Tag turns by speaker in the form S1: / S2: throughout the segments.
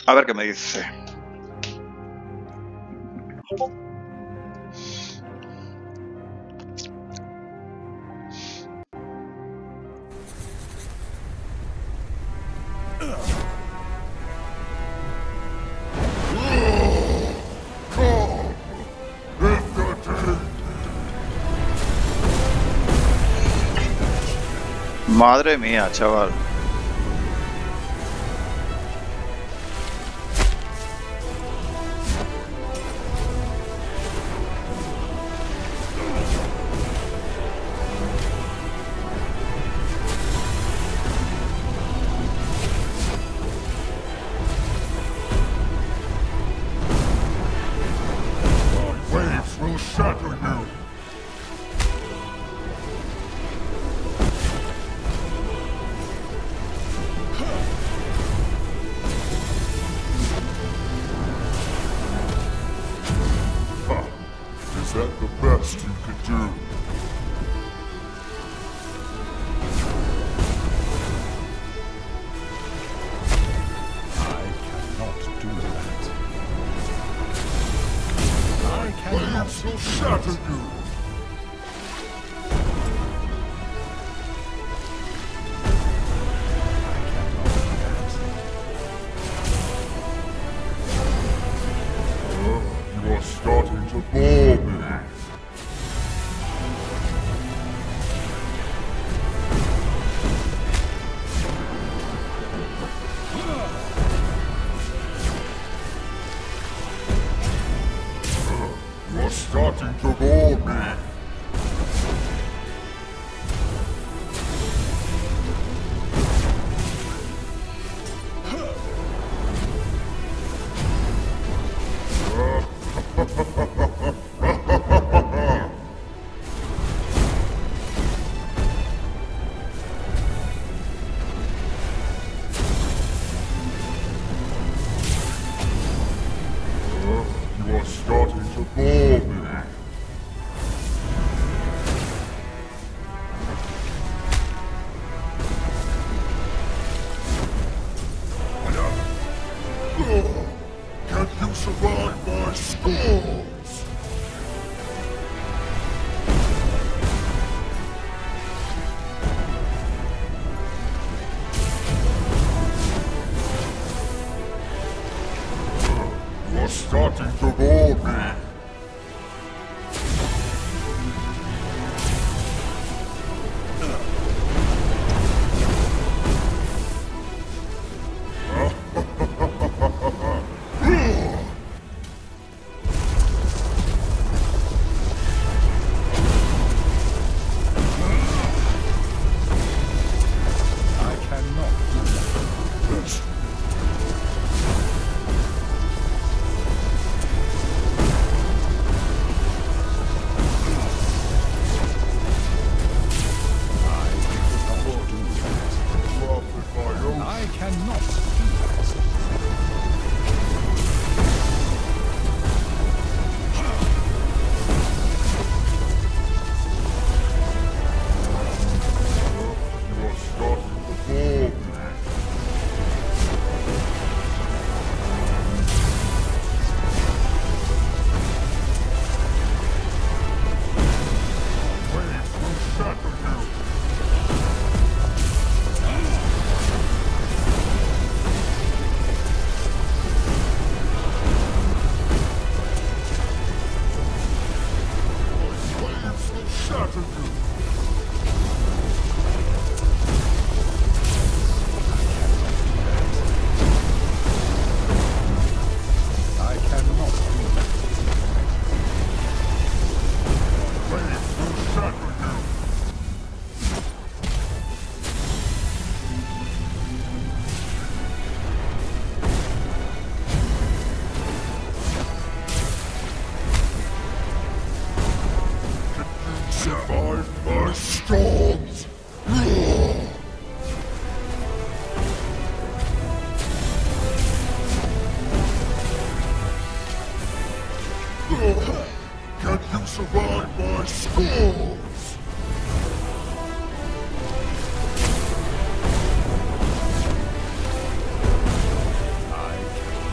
S1: A ver qué me dice. Madre mía, chaval.
S2: Waves will shatter you. Is that the best you could do?
S3: I cannot do that. I cannot.
S2: Waves will shatter you. You are starting to bore me. You are starting to bore me. You are starting to bore me. Can you survive my storms? You are starting to bore me.
S3: I cannot do that.
S2: Yes.
S3: I cannot do that.
S2: You are starting to bore me. Waves will shatter you. Waves will shatter you.
S3: I cannot do that.
S2: Waves will shatter you. Survive my storms. Can you survive my storms?
S3: I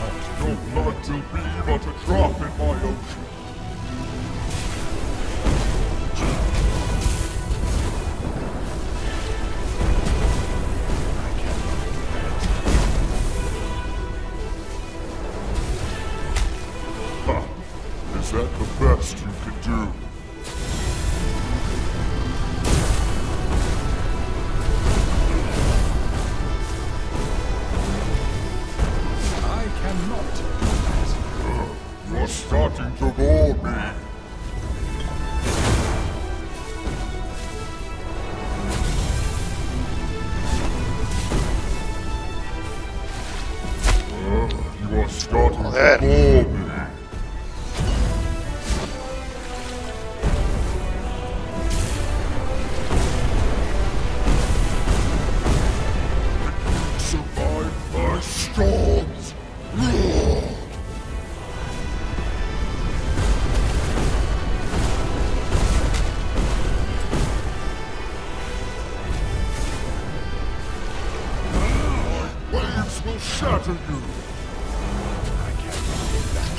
S2: shatter you!
S3: I cannot do that.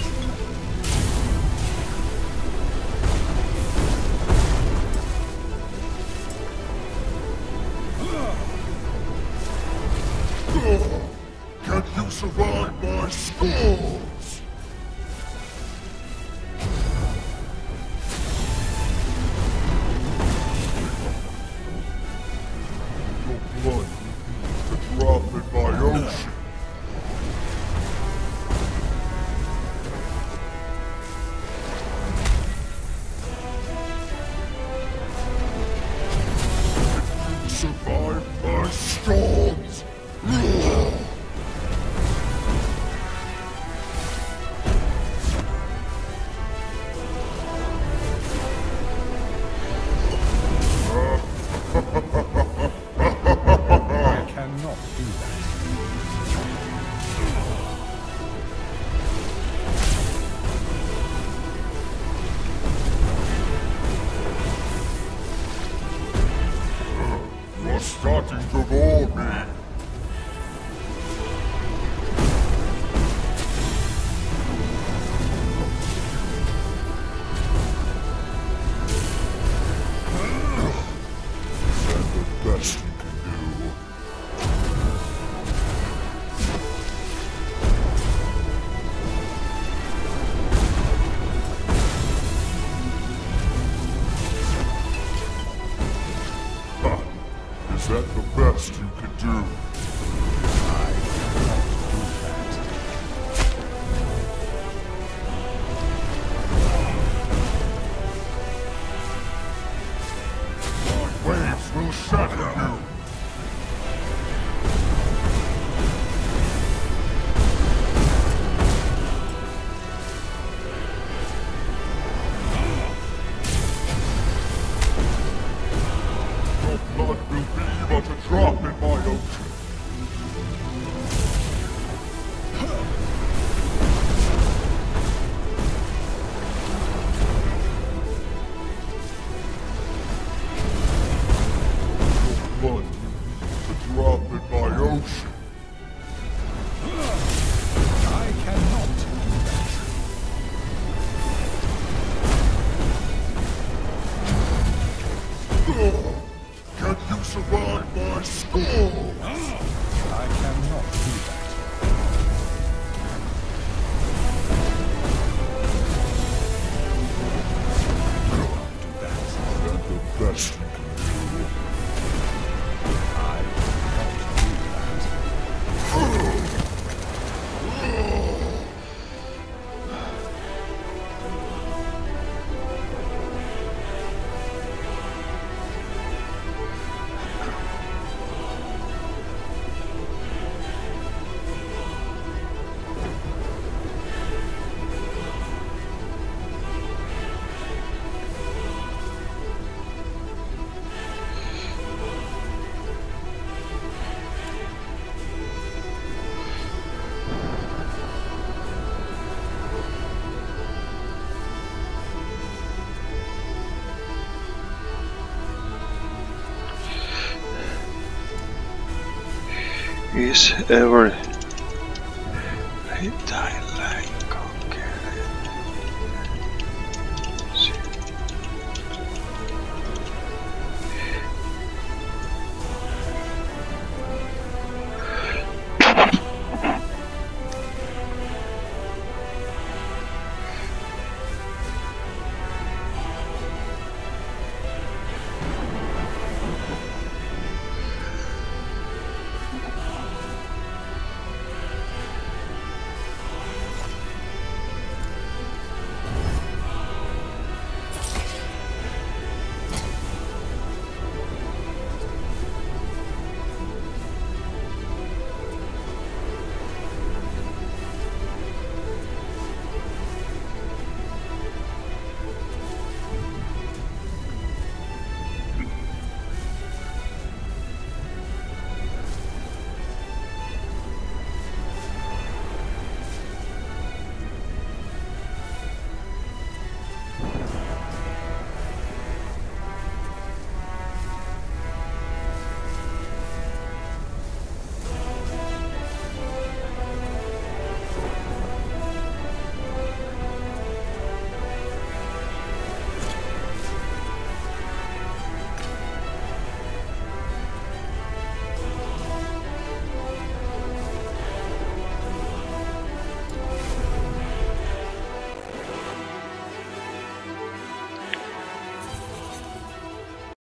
S2: Can you survive my scores? Your blood will be a drop in my ocean. Survive my storms!
S3: I cannot do that.
S2: You're starting to bore me. And the best you can do. Ha! Is that the best you can do?
S3: I cannot do that.
S2: My waves will shatter you! Your blood will be but a drop in my ocean. Your blood will be a drop in my ocean.
S3: I cannot do that.
S2: Can you survive my scores?
S3: I cannot do that. Do that.
S2: And the best you can do.
S3: I cannot do that.
S1: Is ever